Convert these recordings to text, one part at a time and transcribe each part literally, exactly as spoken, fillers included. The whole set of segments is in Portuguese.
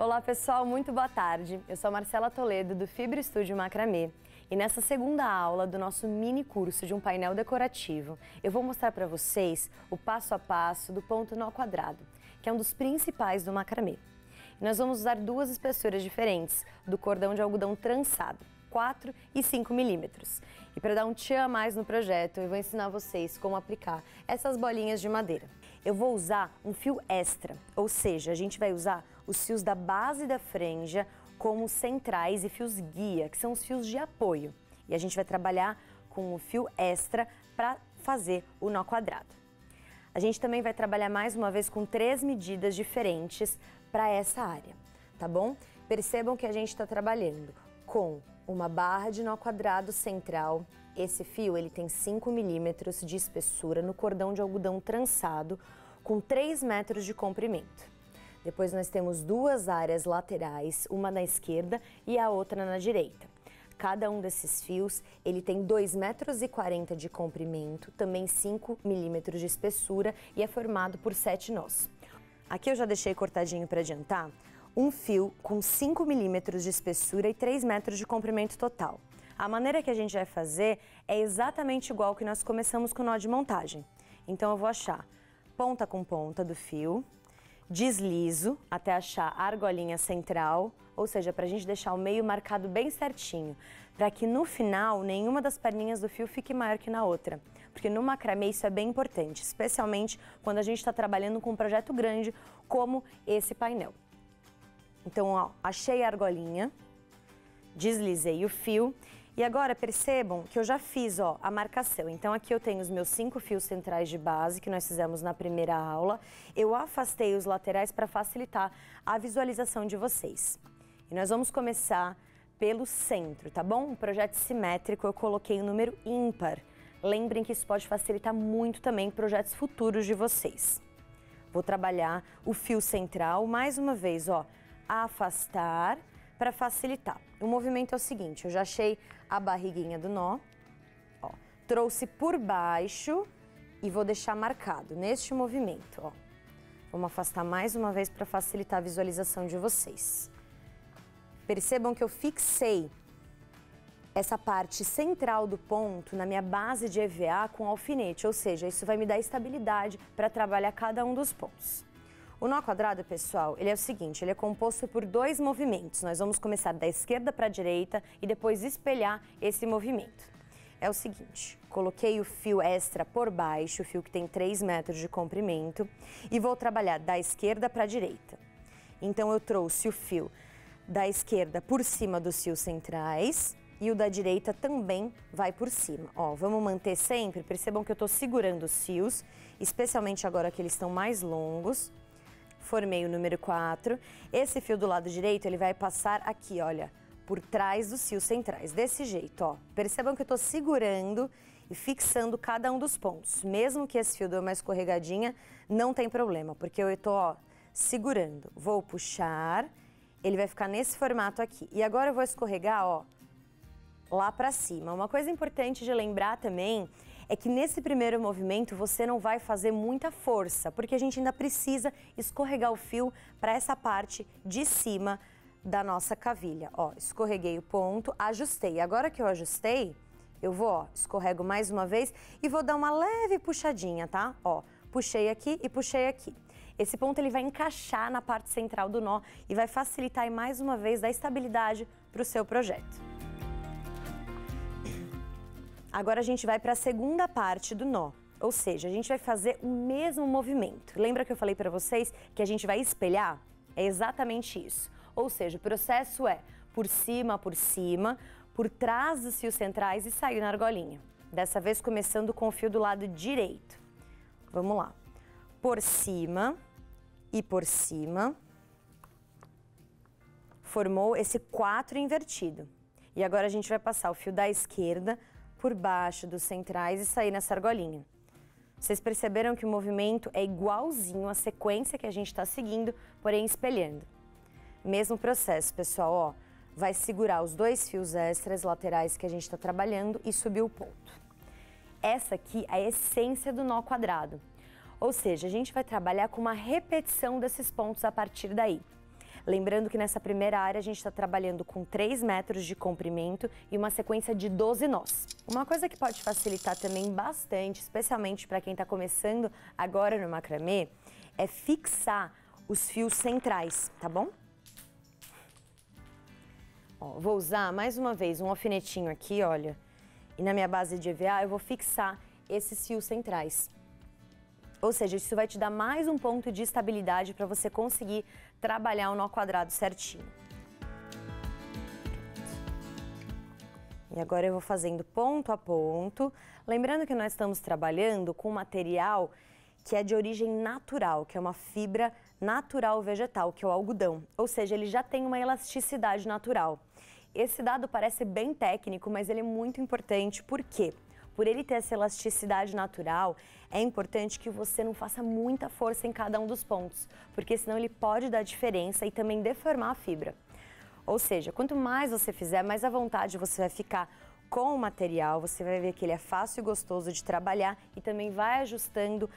Olá pessoal, muito boa tarde. Eu sou a Marcela Toledo do Fibra Estúdio Macramê e nessa segunda aula do nosso mini curso de um painel decorativo, eu vou mostrar para vocês o passo a passo do ponto nó quadrado, que é um dos principais do macramê. E nós vamos usar duas espessuras diferentes do cordão de algodão trançado, quatro e cinco milímetros. E para dar um tchan a mais no projeto, eu vou ensinar vocês como aplicar essas bolinhas de madeira. Eu vou usar um fio extra, ou seja, a gente vai usar os fios da base da franja como centrais e fios guia, que são os fios de apoio. E a gente vai trabalhar com o fio extra para fazer o nó quadrado. A gente também vai trabalhar mais uma vez com três medidas diferentes para essa área, tá bom? Percebam que a gente está trabalhando com uma barra de nó quadrado central. Esse fio ele tem cinco milímetros de espessura no cordão de algodão trançado com três metros de comprimento. Depois nós temos duas áreas laterais, uma na esquerda e a outra na direita. Cada um desses fios ele tem dois metros e quarenta de comprimento, também cinco milímetros de espessura e é formado por sete nós. Aqui eu já deixei cortadinho para adiantar um fio com cinco milímetros de espessura e três metros de comprimento total. A maneira que a gente vai fazer é exatamente igual que nós começamos com o nó de montagem. Então eu vou achar ponta com ponta do fio, deslizo até achar a argolinha central, ou seja, para a gente deixar o meio marcado bem certinho, para que no final nenhuma das perninhas do fio fique maior que na outra. Porque no macramê isso é bem importante, especialmente quando a gente está trabalhando com um projeto grande como esse painel. Então, ó, achei a argolinha, deslizei o fio e agora percebam que eu já fiz, ó, a marcação. Então aqui eu tenho os meus cinco fios centrais de base que nós fizemos na primeira aula. Eu afastei os laterais para facilitar a visualização de vocês. E nós vamos começar pelo centro, tá bom? Um projeto simétrico, eu coloquei o número ímpar. Lembrem que isso pode facilitar muito também projetos futuros de vocês. Vou trabalhar o fio central, mais uma vez, ó, afastar para facilitar. O movimento é o seguinte, eu já achei a barriguinha do nó, ó, trouxe por baixo e vou deixar marcado neste movimento, ó. Vamos afastar mais uma vez para facilitar a visualização de vocês. Percebam que eu fixei essa parte central do ponto na minha base de E V A com alfinete, ou seja, isso vai me dar estabilidade para trabalhar cada um dos pontos. O nó quadrado, pessoal, ele é o seguinte, ele é composto por dois movimentos. Nós vamos começar da esquerda para a direita e depois espelhar esse movimento. É o seguinte, coloquei o fio extra por baixo, o fio que tem três metros de comprimento, e vou trabalhar da esquerda para a direita. Então eu trouxe o fio da esquerda por cima dos fios centrais e o da direita também vai por cima. Ó, vamos manter sempre, percebam que eu estou segurando os fios, especialmente agora que eles estão mais longos. Formei o número quatro. Esse fio do lado direito, ele vai passar aqui, olha, por trás dos fios centrais, desse jeito, ó. Percebam que eu estou segurando e fixando cada um dos pontos. Mesmo que esse fio dê uma escorregadinha, não tem problema, porque eu estou, ó, segurando. Vou puxar, ele vai ficar nesse formato aqui. E agora eu vou escorregar, ó, lá para cima. Uma coisa importante de lembrar também é que nesse primeiro movimento você não vai fazer muita força, porque a gente ainda precisa escorregar o fio para essa parte de cima da nossa cavilha. Ó, escorreguei o ponto, ajustei. Agora que eu ajustei, eu vou, ó, escorrego mais uma vez e vou dar uma leve puxadinha, tá? Ó, puxei aqui e puxei aqui. Esse ponto ele vai encaixar na parte central do nó e vai facilitar mais uma vez a estabilidade para o seu projeto. Agora a gente vai para a segunda parte do nó, ou seja, a gente vai fazer o mesmo movimento. Lembra que eu falei para vocês que a gente vai espelhar? É exatamente isso. Ou seja, o processo é por cima, por cima, por trás dos fios centrais e sair na argolinha. Dessa vez começando com o fio do lado direito. Vamos lá. Por cima e por cima. Formou esse quatro invertido. E agora a gente vai passar o fio da esquerda por baixo dos centrais e sair nessa argolinha. Vocês perceberam que o movimento é igualzinho à sequência que a gente está seguindo, porém espelhando. Mesmo processo, pessoal, ó, vai segurar os dois fios extras laterais que a gente está trabalhando e subir o ponto. Essa aqui é a essência do nó quadrado. Ou seja, a gente vai trabalhar com uma repetição desses pontos a partir daí. Lembrando que nessa primeira área a gente está trabalhando com três metros de comprimento e uma sequência de doze nós. Uma coisa que pode facilitar também bastante, especialmente para quem está começando agora no macramê, é fixar os fios centrais, tá bom? Ó, vou usar mais uma vez um alfinetinho aqui, olha, e na minha base de E V A eu vou fixar esses fios centrais. Ou seja, isso vai te dar mais um ponto de estabilidade para você conseguir trabalhar o nó quadrado certinho. E agora eu vou fazendo ponto a ponto. Lembrando que nós estamos trabalhando com material que é de origem natural, que é uma fibra natural vegetal, que é o algodão. Ou seja, ele já tem uma elasticidade natural. Esse dado parece bem técnico, mas ele é muito importante. Por quê? Por ele ter essa elasticidade natural, é importante que você não faça muita força em cada um dos pontos, porque senão ele pode dar diferença e também deformar a fibra. Ou seja, quanto mais você fizer, mais à vontade você vai ficar com o material, você vai ver que ele é fácil e gostoso de trabalhar e também vai ajustando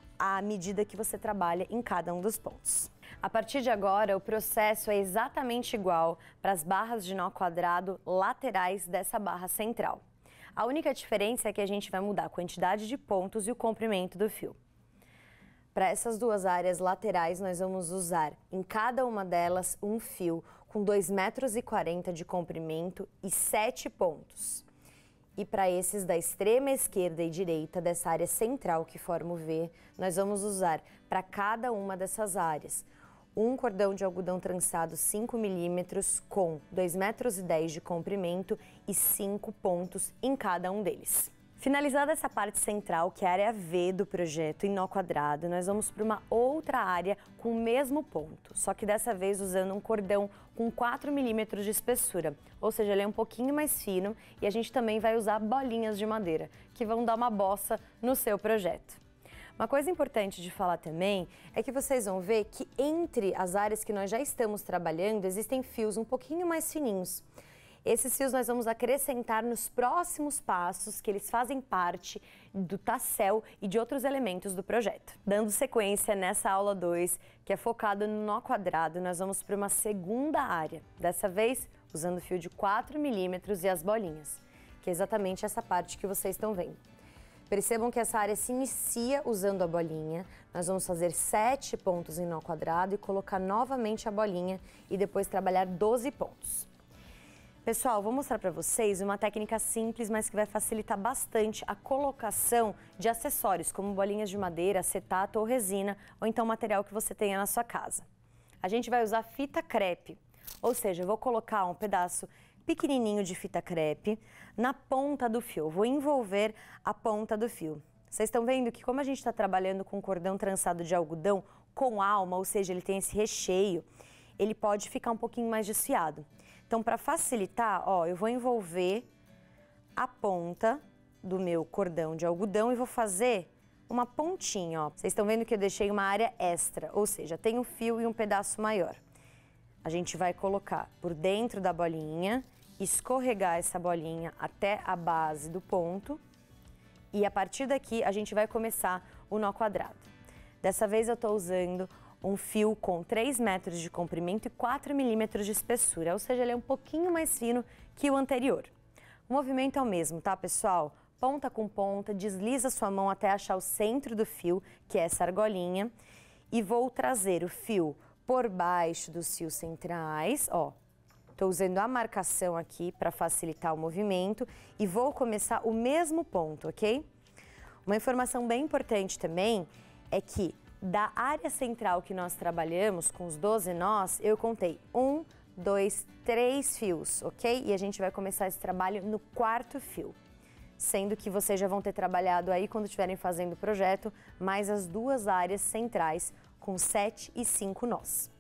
à medida que você trabalha em cada um dos pontos. A partir de agora, o processo é exatamente igual para as barras de nó quadrado laterais dessa barra central. A única diferença é que a gente vai mudar a quantidade de pontos e o comprimento do fio. Para essas duas áreas laterais, nós vamos usar em cada uma delas um fio com dois metros e quarenta de comprimento e sete pontos. E para esses da extrema esquerda e direita, dessa área central que forma o V, nós vamos usar para cada uma dessas áreas um cordão de algodão trançado cinco milímetros com dois metros e dez de comprimento e cinco pontos em cada um deles. Finalizada essa parte central, que é a área V do projeto em nó quadrado, nós vamos para uma outra área com o mesmo ponto, só que dessa vez usando um cordão com quatro milímetros de espessura, ou seja, ele é um pouquinho mais fino e a gente também vai usar bolinhas de madeira, que vão dar uma bossa no seu projeto. Uma coisa importante de falar também é que vocês vão ver que entre as áreas que nós já estamos trabalhando, existem fios um pouquinho mais fininhos. Esses fios nós vamos acrescentar nos próximos passos, que eles fazem parte do tassel e de outros elementos do projeto. Dando sequência nessa aula dois, que é focada no nó quadrado, nós vamos para uma segunda área. Dessa vez, usando fio de quatro milímetros e as bolinhas, que é exatamente essa parte que vocês estão vendo. Percebam que essa área se inicia usando a bolinha. Nós vamos fazer sete pontos em nó quadrado e colocar novamente a bolinha e depois trabalhar doze pontos. Pessoal, vou mostrar para vocês uma técnica simples, mas que vai facilitar bastante a colocação de acessórios, como bolinhas de madeira, acetato ou resina, ou então material que você tenha na sua casa. A gente vai usar fita crepe, ou seja, eu vou colocar um pedaço pequenininho de fita crepe na ponta do fio. Vou envolver a ponta do fio. Vocês estão vendo que como a gente está trabalhando com cordão trançado de algodão com alma, ou seja, ele tem esse recheio, ele pode ficar um pouquinho mais desfiado. Então, para facilitar, ó, eu vou envolver a ponta do meu cordão de algodão e vou fazer uma pontinha, ó. Vocês estão vendo que eu deixei uma área extra, ou seja, tem um fio e um pedaço maior. A gente vai colocar por dentro da bolinha, escorregar essa bolinha até a base do ponto e a partir daqui a gente vai começar o nó quadrado. Dessa vez eu estou usando um fio com três metros de comprimento e quatro milímetros de espessura, ou seja, ele é um pouquinho mais fino que o anterior. O movimento é o mesmo, tá, pessoal? Ponta com ponta, desliza sua mão até achar o centro do fio, que é essa argolinha, e vou trazer o fio por baixo dos fios centrais, ó. Estou usando a marcação aqui para facilitar o movimento e vou começar o mesmo ponto, ok? Uma informação bem importante também é que da área central que nós trabalhamos, com os doze nós, eu contei um, dois, três fios, ok? E a gente vai começar esse trabalho no quarto fio, sendo que vocês já vão ter trabalhado aí quando estiverem fazendo o projeto, mais as duas áreas centrais com sete e cinco nós.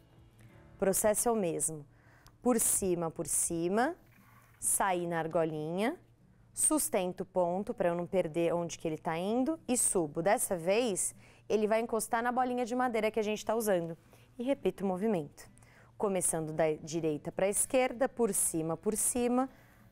O processo é o mesmo. Por cima, por cima, sair na argolinha, sustento o ponto para eu não perder onde que ele está indo e subo. Dessa vez, ele vai encostar na bolinha de madeira que a gente está usando. E repito o movimento. Começando da direita para a esquerda, por cima, por cima,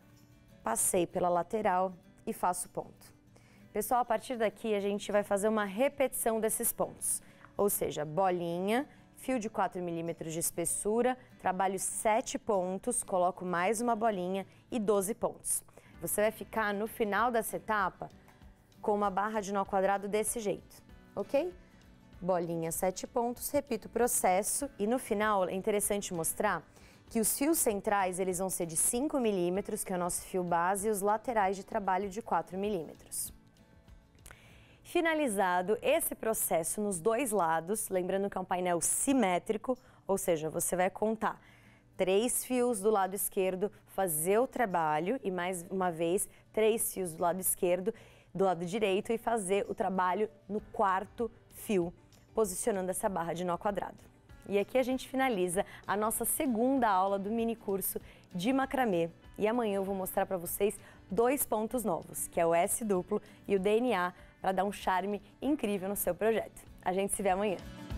passei pela lateral e faço ponto. Pessoal, a partir daqui a gente vai fazer uma repetição desses pontos. Ou seja, bolinha, fio de quatro milímetros de espessura, trabalho sete pontos, coloco mais uma bolinha e doze pontos. Você vai ficar no final dessa etapa com uma barra de nó quadrado desse jeito, ok? Bolinha, sete pontos, repito o processo e no final é interessante mostrar que os fios centrais eles vão ser de cinco milímetros, que é o nosso fio base, e os laterais de trabalho de quatro milímetros. Finalizado esse processo nos dois lados, lembrando que é um painel simétrico, ou seja, você vai contar três fios do lado esquerdo, fazer o trabalho e mais uma vez três fios do lado esquerdo, do lado direito e fazer o trabalho no quarto fio, posicionando essa barra de nó quadrado. E aqui a gente finaliza a nossa segunda aula do mini curso de macramê. E amanhã eu vou mostrar para vocês dois pontos novos, que é o S duplo e o D N A, para dar um charme incrível no seu projeto. A gente se vê amanhã.